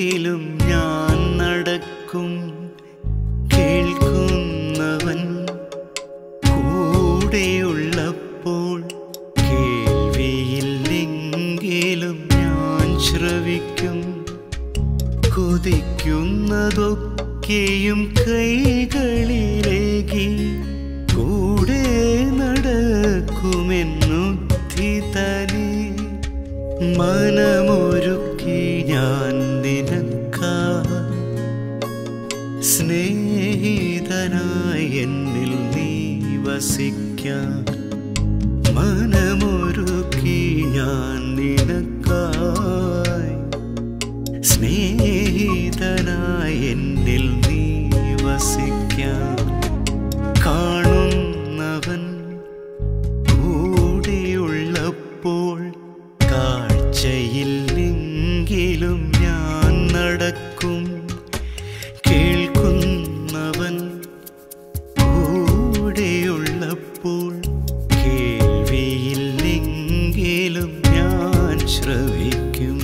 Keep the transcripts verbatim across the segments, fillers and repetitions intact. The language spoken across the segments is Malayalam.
എങ്കിലും ഞാൻ നടക്കും കേൾക്കുന്നവൻ കൂടെയുള്ളപ്പോൾ കേൾവിയില്ലെങ്കിലും ഞാൻ ശ്രവിക്കും കൊതിക്കുന്നതൊക്കെയും കൈകളിലേകി കൂടെ നടക്കുമെന്നുദ്ധിതനെ മനമൊരുക്കി ഞാൻ നിനക്കായി സ്നേഹിതനായി എന്നിൽ നീ വസിക്കാൻ മനമൊരുക്കി ഞാൻ നിനക്കായി സ്നേഹിതനായി എന്നിൽ നീ വസിക്കാൻ കാണുന്നവൻ കൂടെയുള്ളപ്പോൾ കാഴ്ചയില്ലെങ്കിലും ഞാൻ നടക്കും കേൾക്കുന്നവൻ കൂടെയുള്ളപ്പോൾ കേൾവിയില്ലെങ്കിലും ഞാൻ ശ്രവിക്കും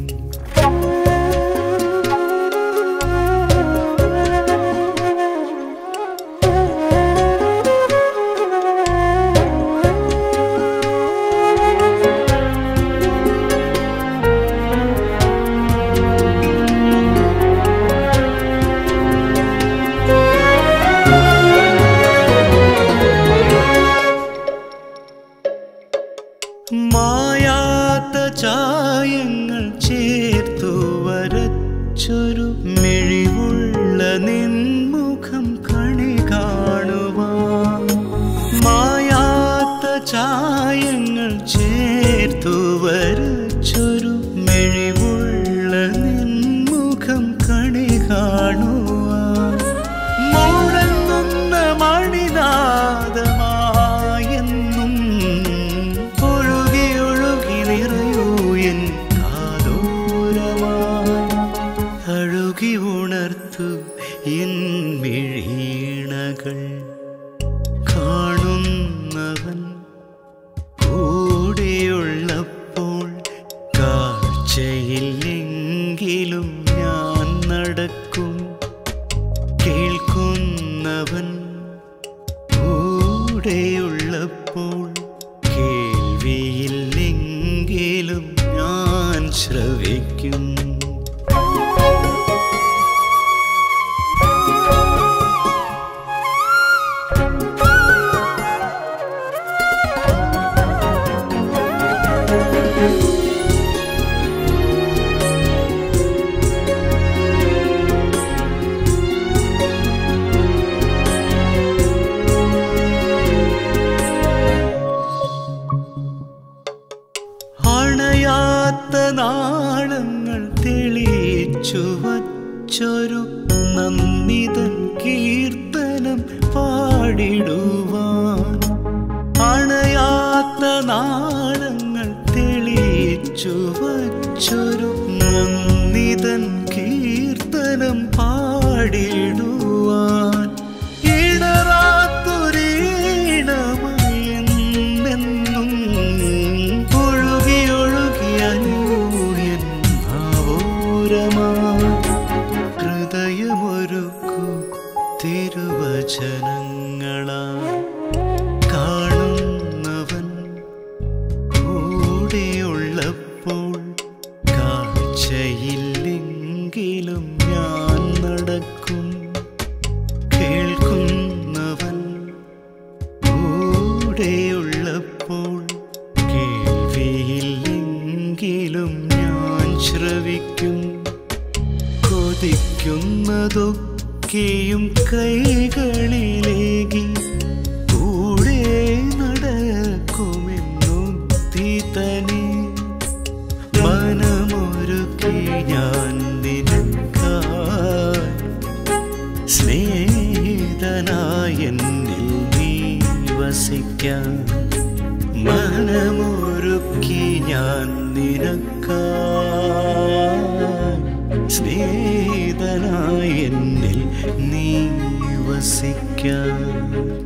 മായാത്ത ചായങ്ങൾ ചേർത്തു വരച്ചൊരു മിഴിവുള്ള നിൻമുഖം കണി കാണുവാൻ മായാത്ത ചായങ്ങൾ ചേർത്തു വരച്ചൊരു മിഴിവുള്ള നിൻമുഖം കണി കാണുവാൻ മുഴങ്ങുന്ന മണിനാദമായെന്നും അഴുകി ഉണർത്തു എൻ മിഴീണകൾ കാണുന്നവൻ കൂടെയുള്ളപ്പോൾ കാഴ്ചയില്ലെങ്കിലും ഞാൻ നടക്കും കേൾക്കുന്നവൻ കൂടെയുള്ളപ്പോൾ കേൾവിയില്ലെങ്കിലും ഞാൻ ശ്രവിക്കും അണയാത്ത നാളങ്ങൾ തെളിയിച്ചു വച്ചൊരു നന്ദിതൻ കീർത്തനം പാടിടുവാൻ അണയാത്ത നാളങ്ങൾ തെളിയിച്ചു വച്ചൊരു നന്ദിതൻ കീർത്തനം പാടിടുവാൻ ഇടറാത്തൊരീണമയെന്നെന്നും ഹൃദയമൊരുക്കു തിരുവചനങ്ങളാൽ കാണുന്നവൻ കൂടെയുള്ളപ്പോൾ കാഴ്ചയില്ലെങ്കിലും ഞാൻ നടക്കും കേൾക്കുന്നവൻ കൂടെയുള്ളപ്പോൾ കേൾവിയില്ലെങ്കിലും ഞാൻ ശ്രവിക്കും കൊതിക്കുന്നതൊക്കെയും കൈകളിലേകി കൂടെ നടക്കുമെന്നുദ്ധിതനെ മനമൊരുക്കി ഞാൻ നിനക്കായി സ്നേഹിതനായി എന്നിൽ നീ വസിക്കാൻ മനമൊരുക്കി ഞാൻ നിനക്കായി സ്നേഹിതനായി എന്നിൽ നീ വസിക്കാൻ